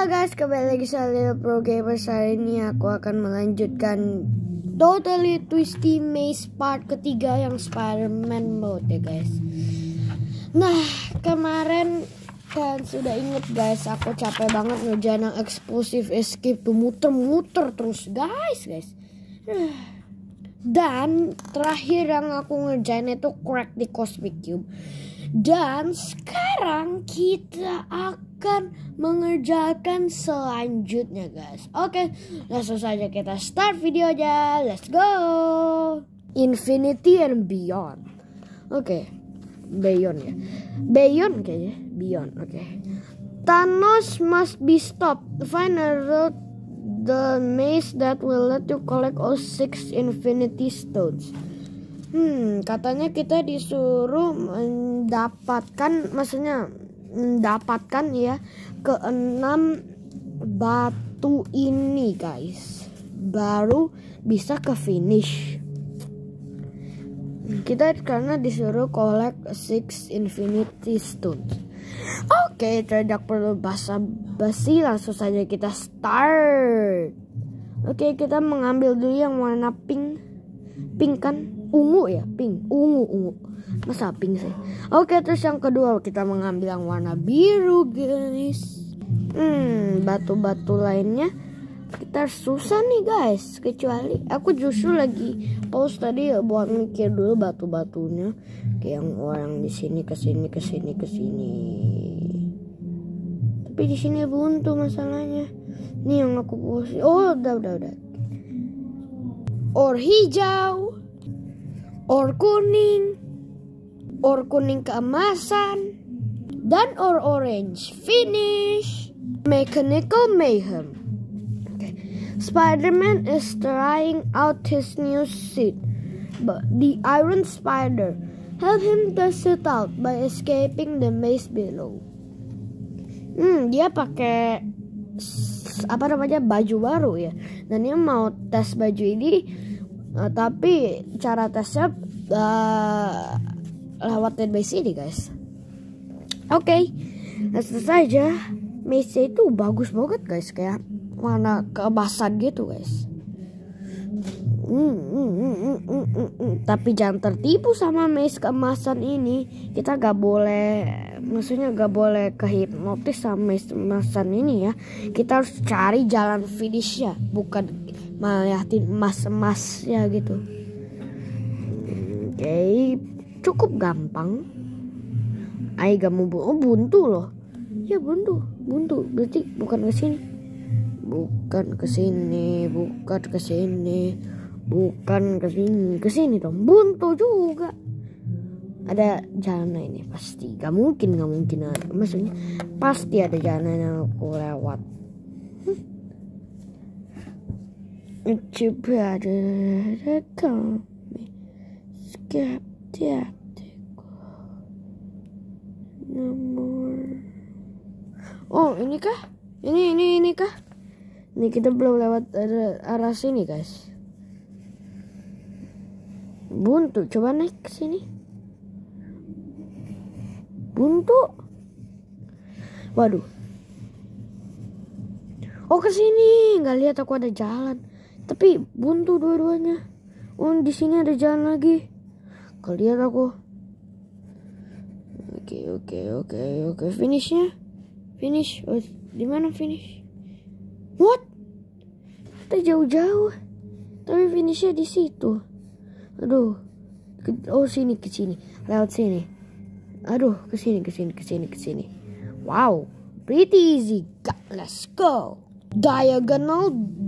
Halo guys, kembali lagi saya Lil Pro Gamers. Hari ini aku akan melanjutkan Totally Twisty Maze part ketiga yang Spider-Man mode ya guys. Nah, kemarin kan sudah inget guys, aku capek banget ngerjain yang explosive escape tuh, muter-muter terus guys. Dan terakhir yang aku ngerjain itu crack di Cosmic Cube. Dan sekarang kita akan mengerjakan selanjutnya guys. Oke, langsung saja kita start videonya. Let's go. Infinity and Beyond. Oke, Beyond ya. Beyond kayaknya. Beyond, oke. Thanos must be stopped. Find a road the maze that will let you collect all 6 Infinity Stones. Katanya kita disuruh mendapatkan ya ke-6 batu ini guys, baru bisa ke finish. Kita karena disuruh collect 6 Infinity Stones. Oke, tidak perlu basa-basi, langsung saja kita start. Oke, kita mengambil dulu yang warna pink kan? Ungu ya, pink, ungu. Masa pink sih? Oke, terus yang kedua kita mengambil yang warna biru guys. Batu-batu lainnya kita susah nih guys. Kecuali aku justru lagi pause tadi ya buat mikir dulu batu-batunya. Kayak yang orang di sini ke sini. Tapi di sini buntu masalahnya. Nih yang aku pause. Oh, udah. Or hijau. Or kuning keemasan, dan or orange. Finish. Mechanical mayhem. Okay. Spider-Man is trying out his new suit, but the Iron Spider help him test it out by escaping the maze below. Dia pakai baju baru ya, dan dia mau tes baju ini. Tapi cara tesnya lewat maze ini guys. Oke, langsung saja. Maze itu bagus banget guys, kayak warna keemasan gitu guys. Tapi jangan tertipu sama maze keemasan ini. Kita gak boleh, maksudnya gak boleh kehipnotis sama maze keemasan ini ya. Kita harus cari jalan finishnya, bukan melihatin emas ya gitu. Oke, cukup gampang. Gak mau buntu loh. Ya buntu. Berarti bukan ke sini dong. Buntu juga. Ada jalan ini pasti. Gak mungkin ada. Maksudnya pasti ada jalan yang aku lewat. It's better to come skeptical no more. Oh, ini kah? Ini kah? Ini kita belum lewat arah sini guys. Buntu, coba naik ke sini. Buntu. Waduh. Oh, ke sini. Nggak lihat aku ada jalan. Tapi buntu dua-duanya. Oh, di sini ada jalan lagi. Kelihat aku. Oke. Finishnya. Finish. Oh, di mana finish? What? Kita jauh-jauh. Tapi finishnya di situ. Aduh. Oh, sini ke sini. Lewat sini. Aduh, ke sini. Wow. Pretty easy. Let's go. Diagonal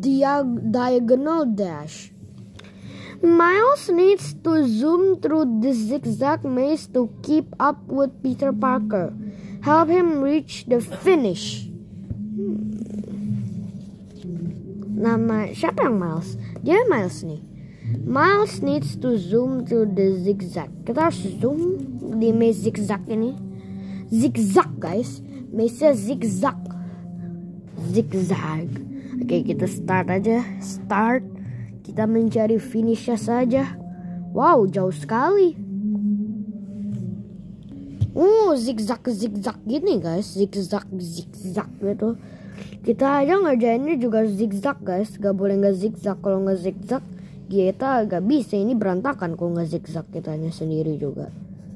dash. Miles needs to zoom through the zigzag maze to keep up with Peter Parker. Help him reach the finish. Nama siapa yang Miles? Dia Miles nih. Miles needs to zoom through the zigzag. Kita harus zoom di maze zigzag ini. Zigzag guys. Maze zigzag. Oke, kita start aja. Kita mencari finishnya saja. Wow, jauh sekali. Zigzag gini guys, zigzag gitu. Kita aja ngerjainnya juga zigzag guys. Gak boleh nggak zigzag. Kalau nggak zigzag kita gak bisa. Ini berantakan kalau nggak zigzag kitanya sendiri juga.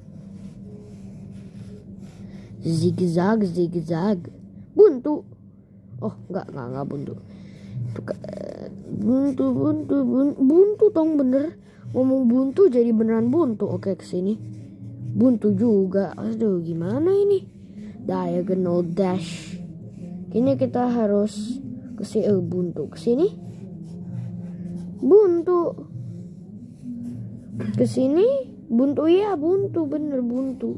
Zigzag, zigzag. Buntu. Oh nggak buntu. Buntu tong bener. Ngomong buntu jadi beneran buntu. Oke kesini. Buntu juga. Aduh gimana ini? Diagonal dash. Kayaknya kita harus buntu kesini. Buntu. Kesini. Buntu ya buntu bener buntu.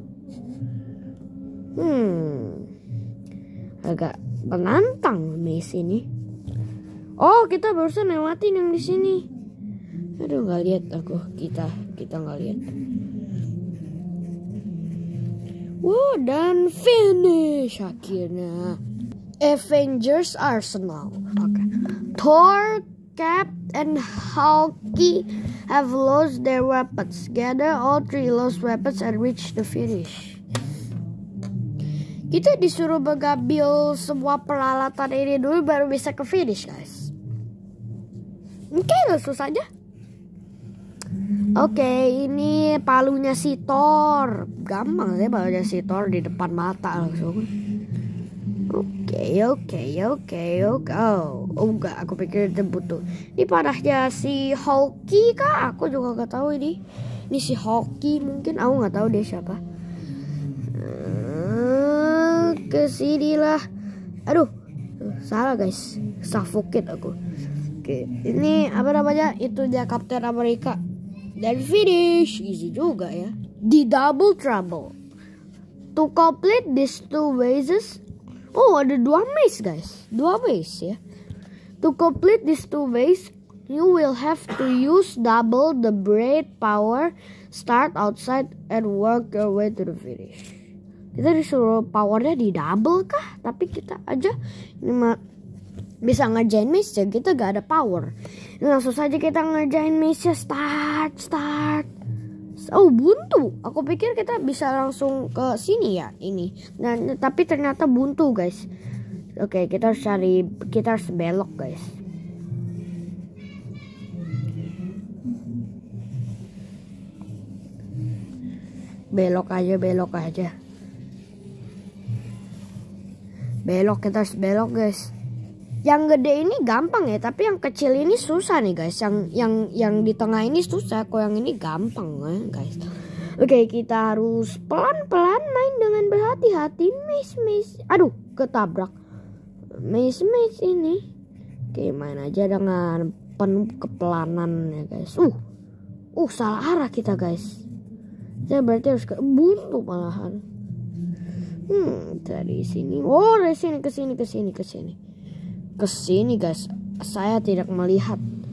Agak menantang maze ini. Oh kita barusan lewatin yang di sini. Aduh nggak lihat aku. Kita nggak lihat. Wow dan finish akhirnya. Avengers Arsenal. Okay. Thor, Cap, and Hulky have lost their weapons. Gather all 3 lost weapons and reach the finish. Kita disuruh mengambil semua peralatan ini dulu baru bisa ke finish guys. Oke, langsung saja. Oke, ini palunya si Thor. Gampang sih palunya si Thor di depan mata langsung. Oke. Oh enggak, aku pikir itu butuh. Ini panahnya si Hulky kah? Aku juga gak tahu ini. Ini si Hulky mungkin, aku gak tahu dia siapa. Kesinilah. Aduh, salah guys. Suffocate aku. Oke, ini apa namanya? Itu dia Captain America. Dan finish. Easy juga ya. Di Double Trouble. To complete these 2 mazes. Oh ada 2 maze guys. 2 maze ya. To complete these 2 maze, you will have to use double the braid power. Start outside and work your way to the finish. Kita disuruh powernya di double kah? Tapi kita aja bisa ngerjain maze ya. Kita gak ada power. Langsung saja kita ngerjain maze ya. Start. Oh buntu. Aku pikir kita bisa langsung ke sini ya ini. Nah, tapi ternyata buntu guys. Oke kita harus belok guys. Belok aja. Kita harus belok guys. Yang gede ini gampang ya, tapi yang kecil ini susah nih guys. Yang di tengah ini susah, kok yang ini gampang ya guys. Oke, kita harus pelan-pelan main dengan berhati-hati. Maze. Aduh, ketabrak. Maze ini. Oke, main aja dengan penuh kepelanan ya guys. Salah arah kita guys. Saya berarti harus buntu malahan. Dari sini. Oh, dari sini ke sini. Kesini guys. Saya tidak melihat.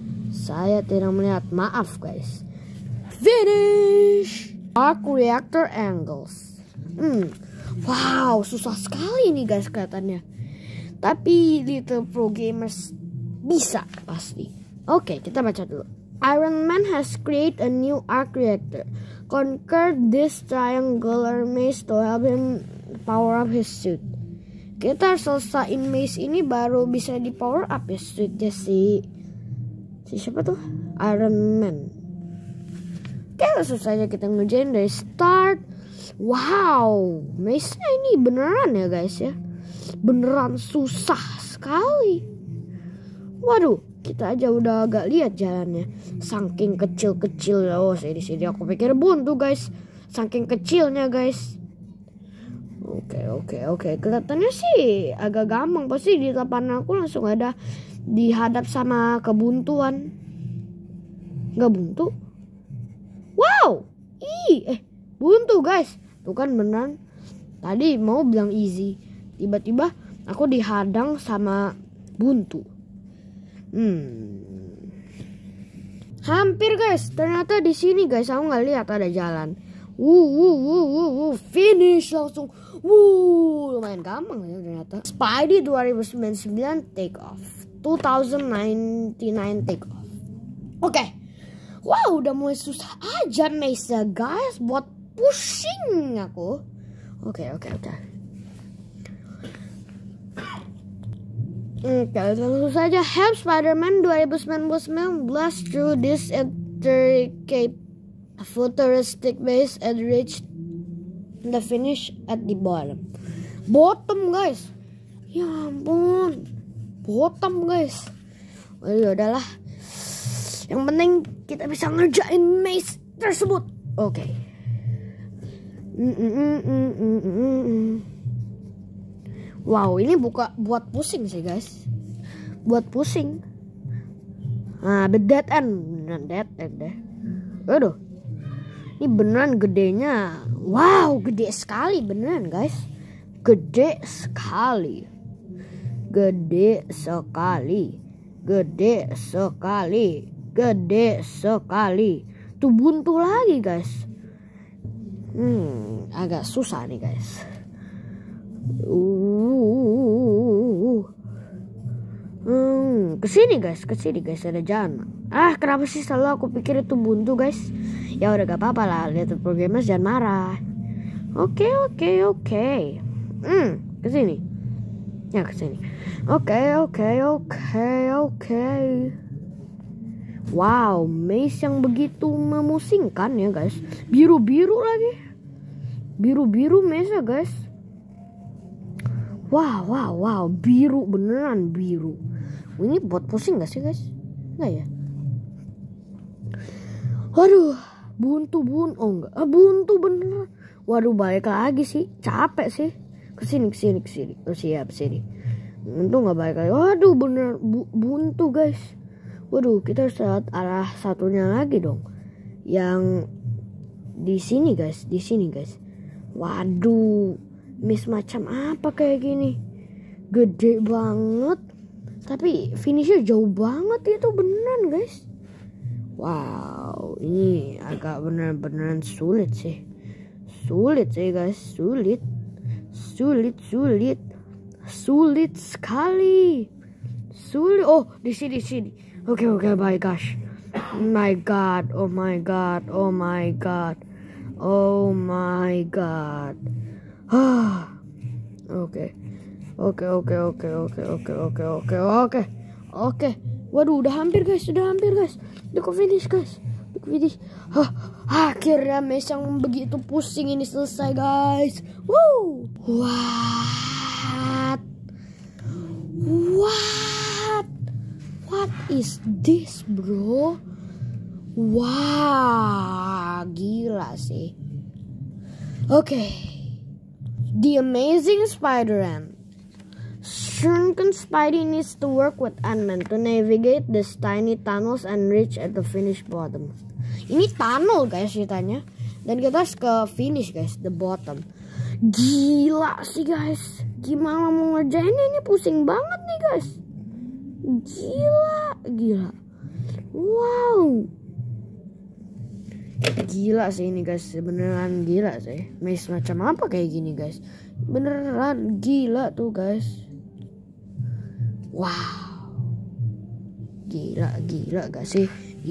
Maaf guys. Finish. Arc reactor angles. Wow, susah sekali nih guys kelihatannya. Tapi little pro gamers bisa pasti. Oke, kita baca dulu. Iron Man has created a new arc reactor. Conquer this triangular maze to help him power up his suit. Kita harus selesaiin maze ini baru bisa di power up ya suitnya si siapa tuh? Iron Man. Oke, langsung saja kita ngerjain dari start. Wow, maze-nya ini beneran ya guys ya. Beneran susah sekali. Waduh, kita aja udah agak lihat jalannya. Saking kecil-kecil. Oh, di sini aku pikir buntu guys. Saking kecilnya guys. Oke. Kelihatannya sih agak gampang. Pasti di depan aku langsung ada dihadap sama kebuntuan. Gak buntu. Wow. Buntu guys. Tuh kan beneran. Tadi mau bilang easy. Tiba-tiba aku dihadang sama buntu. Hampir guys. Ternyata di sini guys. Aku nggak lihat ada jalan. Finish langsung. Lumayan gampang ya ternyata. Spidey 2099 take off. 2099 take off. Oke. Wow, udah mulai susah aja maze guys. Buat pusing aku. Oke. Oke, langsung saja. Help Spider-Man 2019 blast through this intricate futuristic base and reach the finish at the bottom. Bottom, guys. Ya ampun. Bottom, guys. Oh, ya udahlah. Yang penting kita bisa ngerjain maze tersebut. Oke. Wow, ini buat pusing sih, guys. Buat pusing. Nah, dead end deh. Aduh. Ini beneran gedenya. Wow, gede sekali beneran, guys. Gede sekali. Gede sekali. Gede sekali. Gede sekali. Tuh buntu lagi, guys. Agak susah nih, guys. Kesini guys ada jalan. Kenapa sih selalu aku pikir itu buntu, guys? Ya udah gak apa-apa lah, lihat programmer jangan marah. Oke. Kesini. Ya kesini. Oke. Wow, maze yang begitu memusingkan ya, guys. Biru-biru lagi. Biru-biru maze, guys. Wow, biru beneran biru. Ini buat pusing gak sih, guys? Enggak ya? Waduh, buntu. Oh enggak, buntu beneran. Waduh, balik lagi sih. Capek sih. Kesini. Oh siap, sini. Untung gak balik lagi. Waduh, beneran buntu, guys. Waduh, kita harus lihat arah satunya lagi dong. Yang di sini, guys. Waduh, miss macam apa kayak gini? Gede banget. Tapi finishnya jauh banget itu beneran, guys. Wow, ini agak beneran sulit sih. Sulit sih, guys. Sulit sekali. Sulit. Oh, di sini. Oke, my gosh. Oh my god. Oke. Waduh, udah hampir guys. Udah finish, guys. Akhirnya maze yang begitu pusing ini selesai, guys. What is this, bro? Wah, gila sih. Oke. The Amazing Spider-Man. Shrunken Spidey needs to work with Ant-Man to navigate these tiny tunnels and reach at the finish bottom. Ini tunnel, guys, ceritanya. Dan kita harus ke finish, guys, the bottom. Gila sih, guys. Gimana mau ngerjainnya, ini pusing banget nih, guys. Gila. Wow. Gila sih ini, guys. Beneran gila sih. Maze macam apa kayak gini, guys? Beneran gila tuh, guys. Wow. Gila gak sih?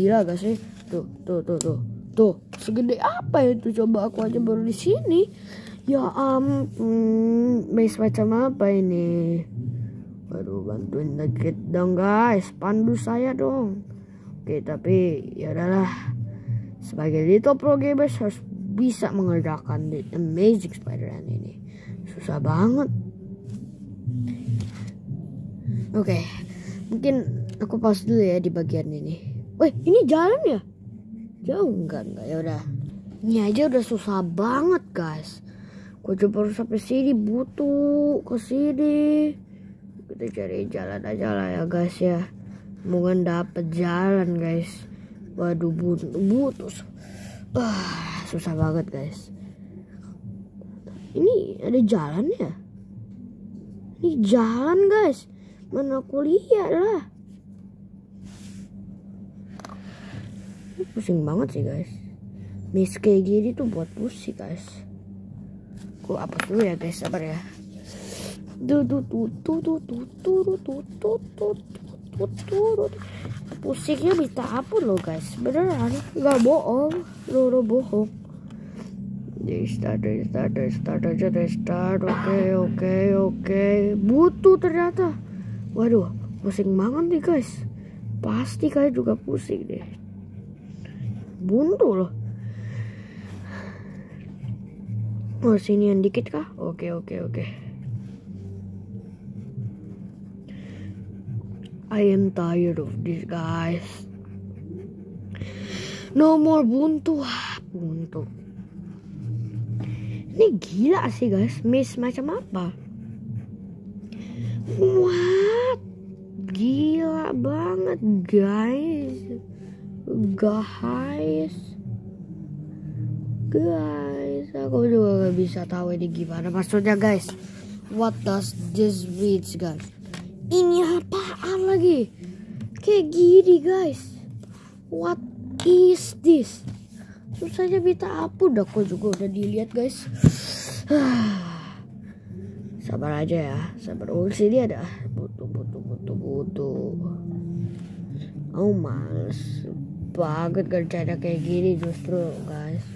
Tuh, segede apa itu? Coba aku aja baru di sini. Ya maze macam apa ini? Waduh, bantuin dikit dong, guys. Pandu saya dong. Oke, tapi ya udahlah. Sebagai little pro gamers harus bisa mengerjakan The Amazing Spider-Man ini. Susah banget. Oke, mungkin aku pause dulu ya di bagian ini. Wih, ini jalan ya? Jauh enggak ya udah. Ini aja udah susah banget, guys. Gue coba baru sampai sini, butuh ke sini. Kita cari jalan aja lah ya, guys ya. Mungkin dapet jalan, guys. Waduh, butuh. Susah banget, guys. Ini ada jalan ya? Ini jalan, guys. Mana aku lihat lah. Ini pusing banget sih, guys. Miss kayak gini tuh buat pusing, guys. Aku hapus dulu ya, guys. Sabar ya. Musiknya minta apa lo, guys? Beneran nggak bohong, lo bohong. Start. Oke. Butuh ternyata. Waduh, pusing banget nih guys. Pasti kayak juga pusing deh. Buntu loh. Oh, sini yang dikit kah? Oke. I am tired of this guys. No more buntu. Buntu. Ini gila sih guys. Miss macam apa? What? Gila banget guys. Guys, aku juga gak bisa tahu ini gimana maksudnya guys. What does this reads guys? Ini apaan lagi? Kayak gini guys. What is this? Susahnya minta ampun. Aku juga udah dilihat guys. Sabar aja ya. Sabar. Oh sini ada. Butuh. Oh males banget kerjanya kayak gini justru guys.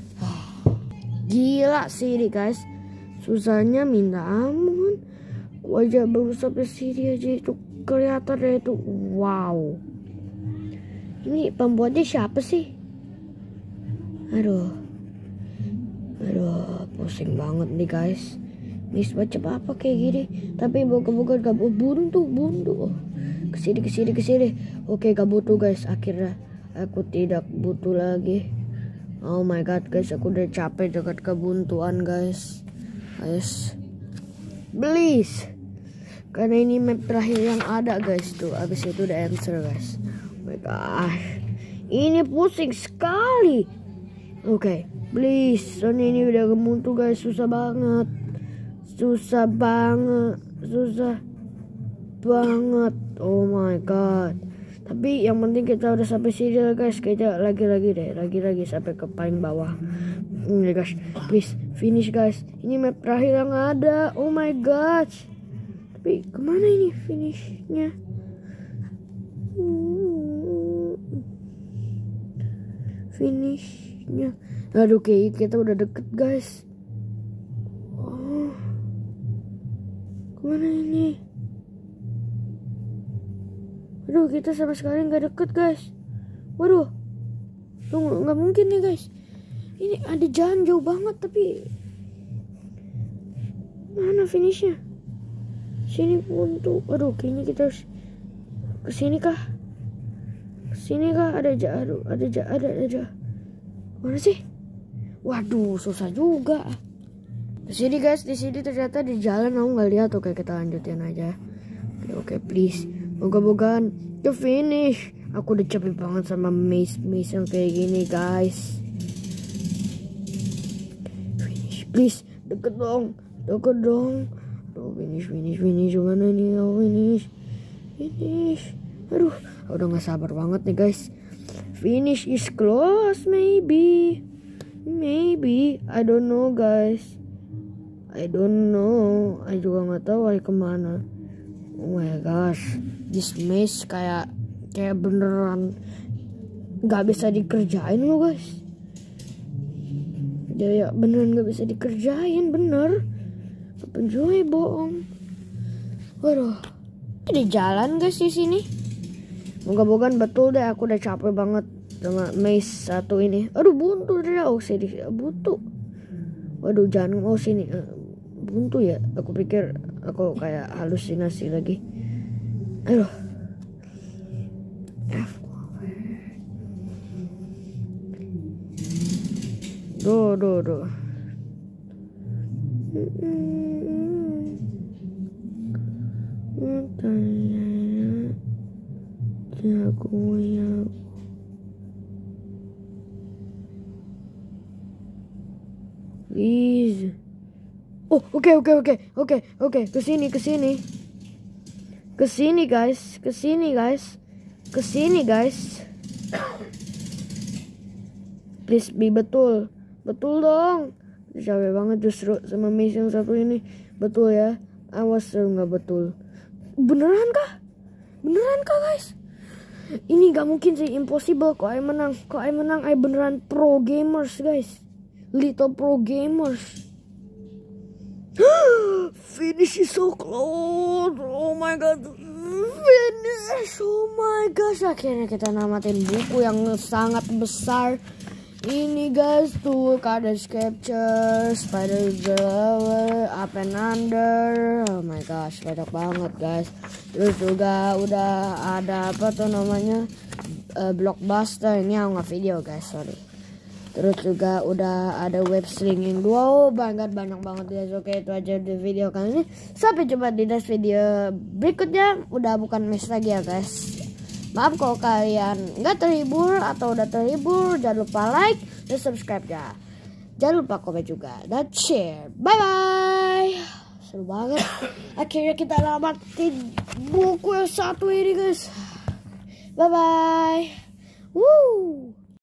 Gila sih ini guys. Susahnya minta ampun. Aku aja baru sampai sini aja itu kelihatannya itu wow. Ini pembuatnya siapa sih? Aduh, pusing banget nih guys. Miss macam apa kayak gini? Tapi bukan gak buntu. Kesini. Oke, gak butuh guys. Akhirnya aku tidak butuh lagi. Oh my god guys, aku udah capek dengan kebuntuan guys. Please. Karena ini map terakhir yang ada guys tuh. Abis itu udah answer guys. Oh my gosh. Ini pusing sekali. Oke, please. Soalnya ini udah kemuntu guys. Susah banget. Oh my god. Tapi yang penting kita udah sampai sini guys. Kita lagi sampai ke paling bawah. Ini guys, please finish guys. Ini map terakhir yang ada. Oh my god. Tapi kemana ini finishnya? Finishnya. Aduh, kayak kita udah deket guys. Oh, kemana ini? Aduh, kita sama sekali nggak deket guys. Waduh, tunggu, nggak mungkin nih guys. Ini ada jalan jauh banget tapi mana finishnya? Sini buntu. Aduh, kayaknya kita harus kesini kah? Ada jalan. Mana sih? Waduh, susah juga. Di sini guys, di sini ternyata di jalan aku nggak lihat. Oke, kita lanjutin aja. Oke, please. Moga-mogaan ke finish. Aku udah capek banget sama maze yang kayak gini guys. Finish, please. Deket dong. Aduh, finish. Gimana nih? Oh, finish. Aduh, udah gak sabar banget nih guys. Finish is close, maybe. I don't know guys. I juga gak tahu hari kemana. Oh my gosh, this maze kayak beneran gak bisa dikerjain loh guys. Ya beneran gak bisa dikerjain, bener. Penjual bohong. Waduh, ada jalan guys di sini. Moga-mogaan betul deh. Aku udah capek banget sama maze satu ini. Aduh, buntu dia. Oh sini buntu. Waduh, jangan sini buntu ya. Aku pikir aku kayak halusinasi lagi. Aduh. Duh. Please. Oh, oke. Kesini guys. Please be betul dong. Capek banget justru sama maze yang satu ini. Betul ya. Awas nggak betul. Beneran kah guys? Ini gak mungkin sih, impossible. Kok I menang, I beneran pro gamers guys. Little pro gamers. Finish is so close. Oh my god. finish. Oh my gosh, akhirnya kita namatin buku yang sangat besar ini guys. Tuh Cardage Capture, Spider Drawer, Up and Under. Oh my gosh, banyak banget guys. Terus juga udah ada apa tuh namanya, Blockbuster. Ini aku nggak video guys, sorry. Terus juga udah ada web slinging. Wow, banget, banyak banget guys. Oke, itu aja di video kali ini. Sampai jumpa di next video berikutnya. Udah bukan mes lagi ya guys. Maaf kalau kalian nggak terhibur atau udah terhibur. Jangan lupa like dan subscribe ya. Jangan lupa komen juga dan share. Bye bye. Seru banget. Akhirnya kita namatin buku yang satu ini guys. Bye bye. Woo.